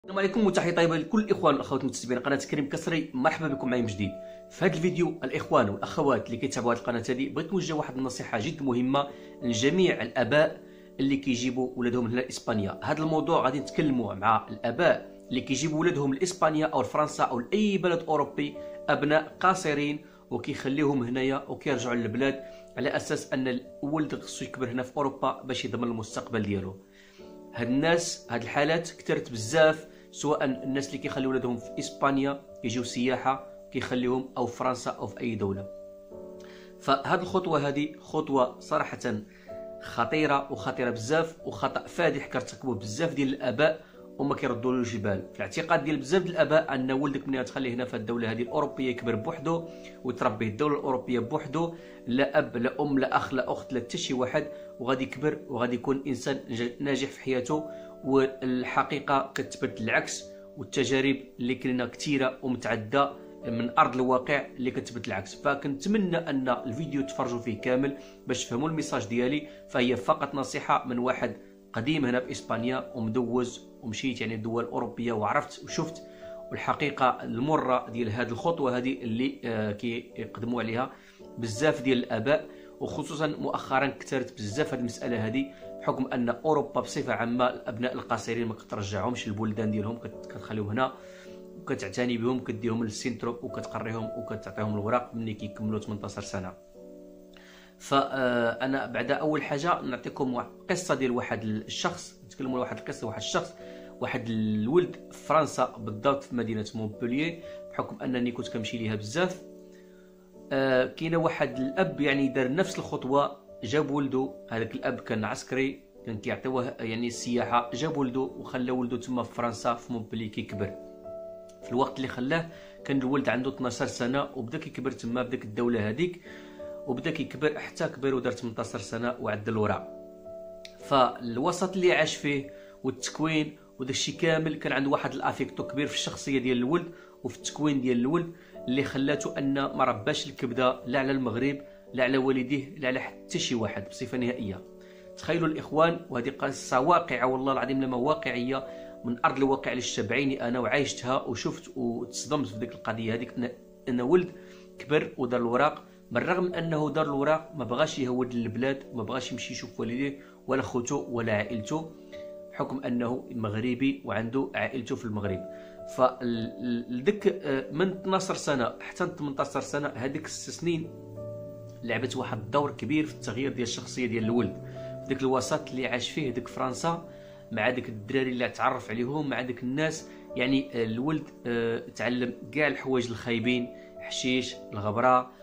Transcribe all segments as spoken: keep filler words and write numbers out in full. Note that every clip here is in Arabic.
السلام عليكم وتحيه طيبه لكل الاخوان والاخوات المتابعين قناه كريم كسري. مرحبا بكم معي من جديد. في هذا الفيديو الاخوان والاخوات اللي كيتابعوا هذه القناه هذه بغيت نوجه واحد النصيحه جد مهمه لجميع الاباء اللي كيجيبوا ولادهم هنا لاسبانيا. هذا الموضوع غادي نتكلموا مع الاباء اللي كيجيبوا ولادهم لاسبانيا او لفرنسا او لاي بلد اوروبي، ابناء قاصرين وكيخليهم هنايا وكيرجعوا للبلاد على اساس ان الولد خصو يكبر هنا في اوروبا باش يضمن المستقبل ديالو. هاد الناس هاد الحالات كثرت بزاف، سواء الناس اللي كيخليو ولادهم في اسبانيا يجيو سياحه كيخليهم او في فرنسا او في اي دوله. فهاد الخطوه هذه خطوه صراحه خطيره وخطيره بزاف، وخطا فادح كيرتكبوه بزاف ديال الاباء وما كيردولوش البال. في الاعتقاد ديال بزاف ديال الاباء ان ولدك ملي غتخليه هنا في الدوله هذه الاوروبيه يكبر بوحدو ويتربي الدوله الاوروبيه بوحدو، لا اب لا ام لا اخ لا اخت لا حتى شي واحد، وغادي يكبر وغادي يكون انسان ناجح في حياته. والحقيقه كتثبت العكس، والتجارب اللي كاينه كثيره ومتعدده من ارض الواقع اللي كتثبت العكس. فكنتمنى ان الفيديو تفرجوا فيه كامل باش تفهموا الميساج ديالي. فهي فقط نصيحه من واحد قديم هنا في اسبانيا ومدوز ومشيت يعني الدول الاوروبيه وعرفت وشفت، والحقيقه المره ديال هذه الخطوه هذه اللي آه كيقدموا عليها بزاف ديال الاباء، وخصوصا مؤخرا كثرت بزاف هذه المساله هذه، بحكم ان اوروبا بصفه عامه الابناء القاصرين ما كترجعهمش للبلدان ديالهم، كتخليهم هنا وكتعتني بهم، كديهم للسينترو وكتقريهم وكتعطيهم الوراق ملي كيكملوا ثمانية عشر سنه. فانا بعد اول حاجه نعطيكم قصه ديال واحد الشخص، نتكلموا على واحد القصه واحد الشخص واحد الولد في فرنسا بالضبط في مدينه مونبولييه، بحكم انني كنت كنمشي ليها بزاف. آه كاينه واحد الاب يعني دار نفس الخطوه، جاب ولده، هذاك الاب كان عسكري كان كيعطيوه يعني السياحه، جاب ولده وخلى ولده تما في فرنسا في مونبولييه كيكبر. في الوقت اللي خلاه كان الولد عنده اثنا عشر سنه وبدا كيكبر تما بداك الدوله هذيك، وبدا كيكبر حتى كبر ودار ثمانية عشر سنه وعدل الوراق. فالوسط اللي عاش فيه والتكوين وداك الشيء كامل كان عنده واحد الافيكتو كبير في الشخصيه ديال الولد وفي التكوين ديال الولد، اللي خلاته ان ما رباش الكبده لا على المغرب لا على والديه لا على حتى شي واحد بصفه نهائيه. تخيلوا الاخوان، وهذه قصه واقعه والله العظيم لما واقعيه من ارض الواقع اللي شبعيني انا وعايشتها وشفت وتصدمت في ديك القضيه هذيك. ان ولد كبر ودار الوراق، بالرغم من انه دار الوراق ما بغاش يهود للبلاد، ما بغاش يمشي يشوف والديه ولا خوته ولا عائلته، بحكم انه مغربي وعنده عائلته في المغرب. فلديك من اثنا عشر سنه حتى ثمانية عشر سنه، هذيك الست سنين لعبت واحد الدور كبير في التغيير ديال الشخصيه ديال الولد في ذاك الوسط اللي عاش فيه ديك فرنسا، مع داك الدراري اللي تعرف عليهم، مع داك الناس. يعني الولد تعلم كاع الحوايج الخايبين، حشيش، الغبره،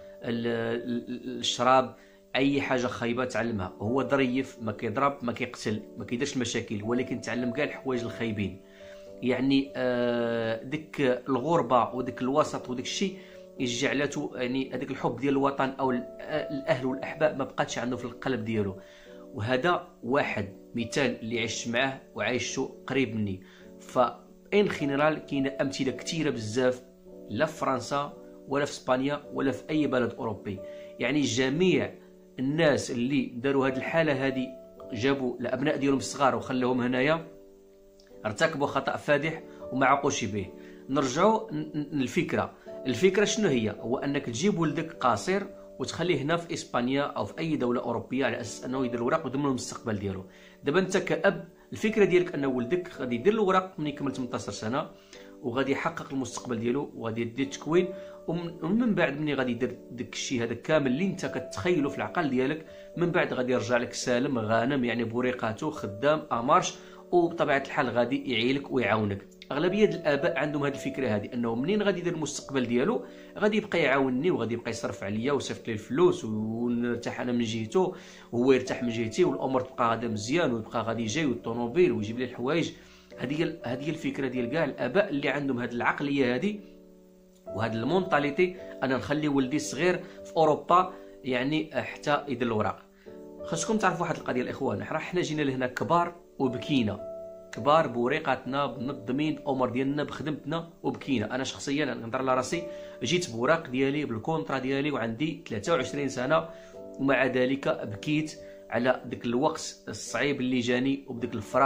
الشراب، اي حاجه خايبه تعلمها. هو ظريف، ما كيضرب ما كيقتل ما كيديرش المشاكل، ولكن تعلم كاع الحوايج الخايبين. يعني آه ديك الغربه وديك الوسط وديك الشيء جعلته يعني هذاك الحب ديال الوطن او الاهل والاحباب ما بقاتش عنده في القلب ديالو. وهذا واحد مثال اللي عشت معاه وعايشه قريب مني. فان خينيرال كاينه امثله كثيره بزاف، لا في فرنسا ولا في اسبانيا ولا في اي بلد اوروبي. يعني جميع الناس اللي داروا هذه الحاله هذه، جابوا الابناء ديالهم الصغار وخلاهم هنايا، ارتكبوا خطا فادح وما عاقوش به. نرجعوا للفكره، الفكره شنو هي؟ هو انك تجيب ولدك قاصر وتخليه هنا في اسبانيا او في اي دوله اوروبيه على اساس انه يدير الوراق ويضمن المستقبل ديالو. دابا انت كاب الفكره ديالك ان ولدك غادي يدير الوراق ملي يكمل ثمانية عشر سنه، وغادي يحقق المستقبل ديالو وغادي يدير التكوين، ومن بعد ملي غادي يدير داك الشيء هذا كامل اللي انت كتخيله في العقل ديالك، من بعد غادي يرجع لك سالم غانم، يعني بوريقاتو خدام امارش، وبطبيعه الحال غادي يعيلك ويعاونك. اغلبيه الاباء عندهم هذه الفكره هذه، انه منين غادي يدير المستقبل ديالو غادي يبقى يعاونني وغادي يبقى يصرف عليا ويصيفط لي الفلوس ونرتاح انا من جهته وهو يرتاح من جهتي، والامور تبقى غادا مزيان ويبقى غادي جاي والطوموبيل ويجيب لي الحوايج. هذه هذه الفكره ديال كاع الاباء اللي عندهم هذه العقليه هذه وهذه المونطاليتي، انا نخلي ولدي الصغير في اوروبا يعني حتى يدير الوراق. خاصكم تعرفوا واحد القضيه الاخوان، راه حنا جينا لهنا كبار وبكينا، كبار بوريقاتنا بنظمين الامور ديالنا بخدمتنا وبكينا. انا شخصيا نهضر على راسي، جيت بوراق ديالي بالكونطرا ديالي وعندي ثلاثة وعشرين سنه، ومع ذلك بكيت على داك الوقت الصعيب اللي جاني وبداك الفراق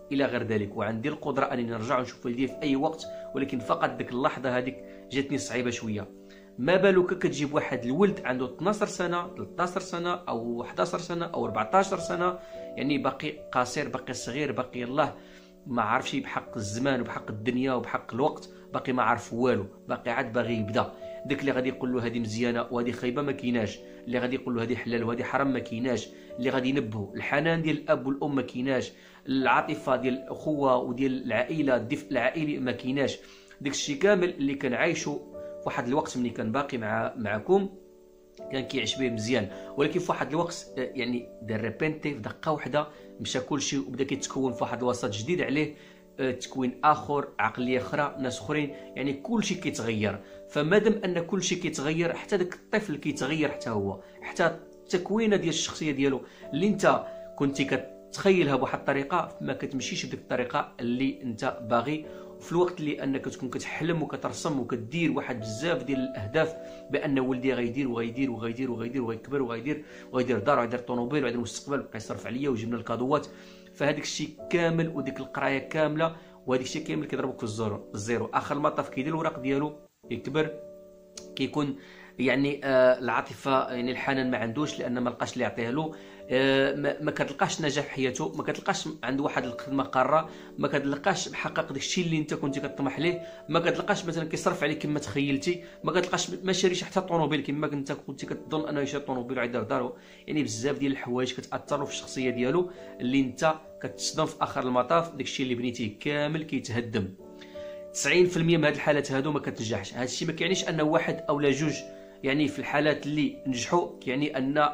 الى غير ذلك، وعندي القدره انني نرجع ونشوف والدي في اي وقت، ولكن فقط ديك اللحظه هذيك جاتني صعيبه شويه. ما بالك كتجيب واحد الولد عنده اثناش سنه ثلاثطاش سنه او حداش سنه او أربعطاش سنه، يعني باقي قصير، باقي صغير، باقي الله ما عارفش بحق الزمان وبحق الدنيا وبحق الوقت، باقي ما عارف والو، باقي عاد باغي يبدا. داك اللي غادي يقول له هذه مزيانه وهذه خايبه ما كايناش، اللي غادي يقول له هذه حلال وهذه حرام ما كايناش، اللي غادي ينبهو الحنان ديال الاب والام ما كايناش، العاطفه ديال الاخوه وديال العائله، الدفء العائلي ما كايناش. داك الشيء كامل اللي كنعايشو فواحد الوقت ملي كان باقي مع معكم كان كيعيش به مزيان، ولكن في واحد الوقت يعني دار ريبينتي في دقه واحده مشى كلشي وبدا كيتكون في واحد الوسط جديد عليه، تكوين اخر، عقليه اخرى، ناس اخرين، يعني كلشي كيتغير. فمادام ان كلشي كيتغير حتى داك الطفل كيتغير حتى هو، حتى التكوينه ديال الشخصيه ديالو اللي انت كنتي كتخيلها بواحد الطريقه ما كتمشيش بديك الطريقه اللي انت باغي. في الوقت اللي انك تكون كتحلم وكترسم وكدير واحد بزاف ديال الاهداف بان ولدي غيدير وغيدير وغيدير وغيدير وغيكبر وغيدير وغيدير دار وغيدير طوموبيل وغيدير مستقبل وبقى يصرف عليا ويجيب لنا الكادوات، فهذاك الشيء كامل وديك القرايه كامله وهذاك الشيء كامل كيضربك في الزيرو. الزيرو اخر المطاف كيدير الوراق ديالو، كيكبر، كيكون يعني آه العاطفه يعني الحنان ما عندوش لان ما لقاش اللي يعطيه له، آه ما, ما كتلقاش نجاح في حياته، ما كتلقاش عنده واحد الخدمه قاره، ما كتلقاش محقق داك الشيء اللي انت كنتي كطمح ليه، ما كتلقاش مثلا كيصرف عليك كما تخيلتي، ما كتلقاش ما شاريش حتى طوموبيل كما انت كنتي كتظن انه يشري طوموبيل ويدير دارو. يعني بزاف ديال الحوايج كتاثروا في الشخصيه ديالو اللي انت كتصدم في اخر المطاف داك الشيء اللي بنيتيه كامل كيتهدم. تسعين في المية من هاد الحالات هادو ما كتنجحش. هاد الشيء ما كيعنيش ان واحد او لا جوج، يعني في الحالات اللي نجحوا يعني ان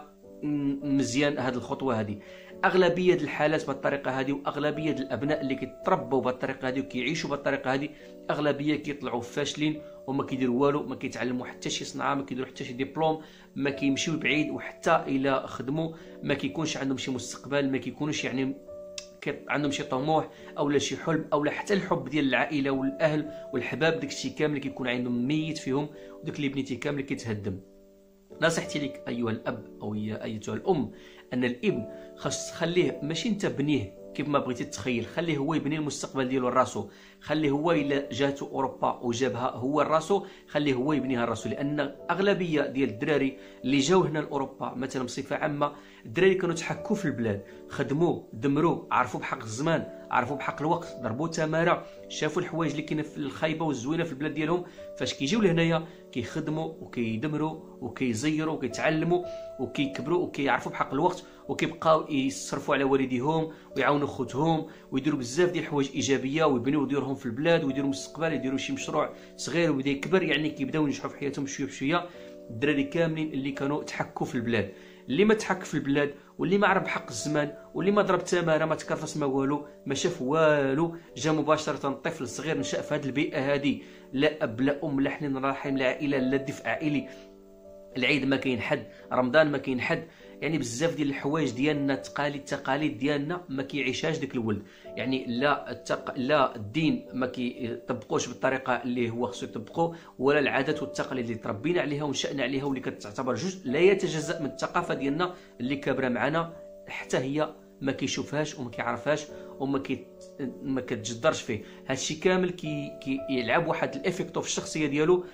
مزيان هاد الخطوه هذه. اغلبيه الحالات بالطريقه هذه واغلبيه الابناء اللي كيتربوا بالطريقه هذه وكيعيشوا بالطريقه هذه اغلبيه كيطلعوا فاشلين وما كيديروا والو، ما كيتعلموا حتى شي صنعه، ما كيديروا حتى شي دبلوم، ما كيمشيو بعيد، وحتى الى خدموا ما كيكونش عندهم شي مستقبل، ما كيكونوش يعني عندهم شي طموح او لا شي حلم او لا حتى الحب ديال العائله والاهل والحباب، داكشي كامل كيكون عندهم ميت فيهم وداك اللي بنيتي كامل كيتهدم. نصيحتي لك ايها الاب او ايتها الام ان الابن خاص تخليه ماشي انت بنيه كيف ما بغيتي تتخيل، خليه هو يبني المستقبل ديالو لراسو، خليه هو الا جاتو اوروبا وجابها هو لراسو خليه هو يبنيها لراسو، لان اغلبيه ديال الدراري اللي جاو هنا لاوروبا مثلا بصفه عامه الدراري كانوا تحكوا في البلاد، خدموا دمروا، عرفوا بحق الزمان، عرفوا بحق الوقت، ضربوا تماره، شافوا الحوايج اللي كاينه في الخايبه والزوينه في البلاد ديالهم، فاش كيجيو لهنايا كيخدموا وكيدمروا وكيزيروا وكيتعلموا وكيكبروا وكيعرفوا بحق الوقت وكيبقاو يصرفوا على والديهم ويعاونوا خوتهم ويديروا بزاف ديال الحوايج ايجابيه ويبنيو ديورهم في البلاد ويديروا مستقبل، يديروا شي مشروع صغير ويبدا يكبر، يعني كيبداو ينجحوا في حياتهم شويه بشويه. الدراري كاملين اللي كانوا تحكوا في البلاد، اللي ما تحك في البلاد واللي ما عرف بحق الزمان واللي ما ضرب تماره ما تكرفس ما والو ما شاف والو، جا مباشره طفل صغير نشا في هذه البيئه هذه، لا اب لا ام لا حنين رحم لا عائله لا دفء عائلي، العيد ما كاين حد، رمضان ما كاين حد، يعني بزاف ديال الحوايج ديالنا التقاليد التقاليد ديالنا ما كيعيشهاش داك الولد، يعني لا التق... لا الدين ما كيطبقوش بالطريقه اللي هو خصو يطبقوا، ولا العادات والتقاليد اللي تربينا عليها ونشأنا عليها واللي كتعتبر جزء لا يتجزأ من الثقافه ديالنا اللي كابره معنا، حتى هي ما كيشوفهاش وما كيعرفهاش وما كي ما كتجدرش فيه. هادشي كامل كي كيلعب واحد الافيكتو في الشخصيه ديالو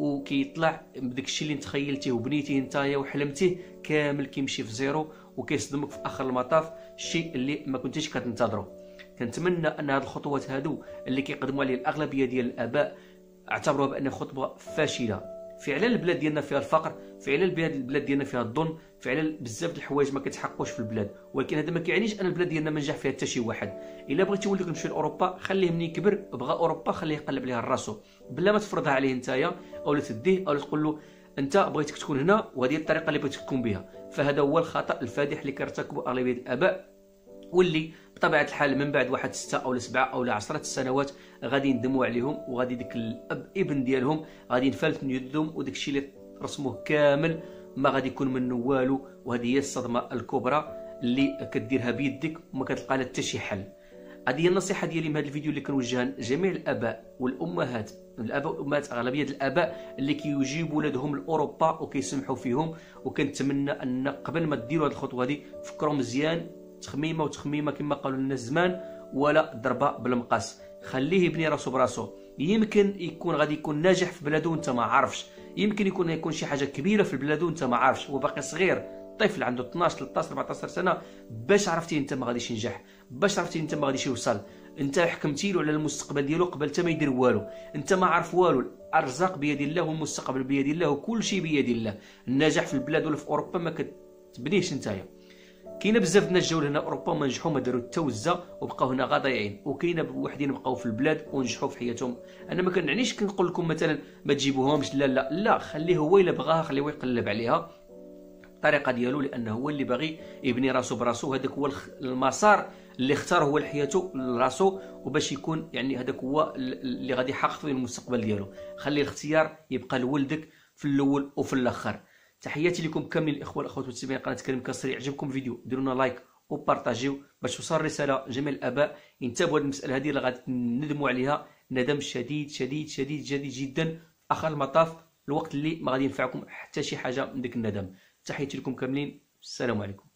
وكيطلع بداك الشيء اللي تخيلتيه وبنيتيه نتايا وحلمتيه كامل كيمشي في زيرو وكيصدمك في اخر المطاف، الشيء اللي ما كنتيش كتنتظروا. كنتمنى ان هذه الخطوات هادو اللي كيقدموا عليه الاغلبيه ديال الاباء اعتبروها بان خطوه فاشله. فعلا البلاد ديالنا فيها الفقر، فعلا البلاد ديالنا فيها الظلم، فعلا بزاف د الحوايج ما كيتحققوش في البلاد، ولكن هذا ما كيعنيش ان البلاد ديالنا ما نجح فيها حتى شي واحد. الا بغيتي ولدك يمشي لاوروبا خليه ملي يكبر بغى اوروبا خليه يقلب عليها راسو بلا ما تفرضها عليه نتايا او لا تديه او لا تقول له انت بغيتك تكون هنا وهذه الطريقه اللي بغيتك تكون بها. فهذا هو الخطا الفادح اللي كيرتكبه اغلبيه الاباء، واللي بطبيعه الحال من بعد واحد ستة او سبعة او عشرة السنوات غادي يندموا عليهم، وغادي ديك الاب ابن ديالهم غادي ينفلت من يدهم، وداك الشيء اللي رسموه كامل ما غادي يكون منه والو. وهذه هي الصدمه الكبرى اللي كديرها بيدك وما كتلقى لها حتى شي حل. هذه هي النصيحه ديالي من هذا الفيديو اللي كنوجهها لجميع الاباء والامهات، الاباء والامهات اغلبيه الاباء اللي كيجيبوا ولادهم لاوروبا وكيسمحوا فيهم، وكنتمنى ان قبل ما ديروا هذه الخطوه هذه فكروا مزيان تخميمه وتخميمه كما قالوا لنا زمان، ولا ضربه بالمقاس. خليه يبني راسو براسو. يمكن يكون غادي يكون ناجح في بلادو وانت ما عارفش، يمكن يكون يكون شي حاجه كبيره في بلادو وانت ما عارفش، هو باقي صغير، طفل عنده اثناش ثلاثطاش أربعطاش سنه. باش عرفتي انت ما غاديش ينجح؟ باش عرفتي انت ما غاديش يوصل؟ انت حكمتي له على المستقبل ديالو قبل حتى ما يدير والو. انت ما عارف والو. الارزاق بيد الله والمستقبل بيد الله وكل شيء بيد الله. النجاح في البلاد ولا في اوروبا ما كتبنيهش نتايا. كاينه بزاف الناس جاو لهنا اوروبا وما نجحوا، ما داروا حتى وزه وبقاو هنا غا ضايعين، وكاينه بوحدين بقاو في البلاد ونجحوا في حياتهم. انا ما كنعنيش كنقول لكم مثلا ما تجيبوهمش، لا لا لا، خليه هو الا بغاها خليه هو يقلب عليها الطريقه ديالو، لانه هو اللي باغي يبني راسو براسو. هذاك هو المسار اللي اختار هو لحياته لراسو، وباش يكون يعني هذاك هو اللي غادي يحقق فيه المستقبل ديالو. خلي الاختيار يبقى لولدك في الاول وفي الاخر. تحياتي لكم كاملين الاخوه والاخوات متابعين قناه كريم كاسري. عجبكم الفيديو ديروا لنا لايك وبارطاجيو باش توصل الرساله جميع الاباء ينتبهوا هذه المساله هذه اللي غادي ندموا عليها ندم شديد شديد شديد شديد جدا في اخر المطاف، الوقت اللي ما غادي ينفعكم حتى شي حاجه من ديك الندم. تحياتي لكم كاملين، السلام عليكم.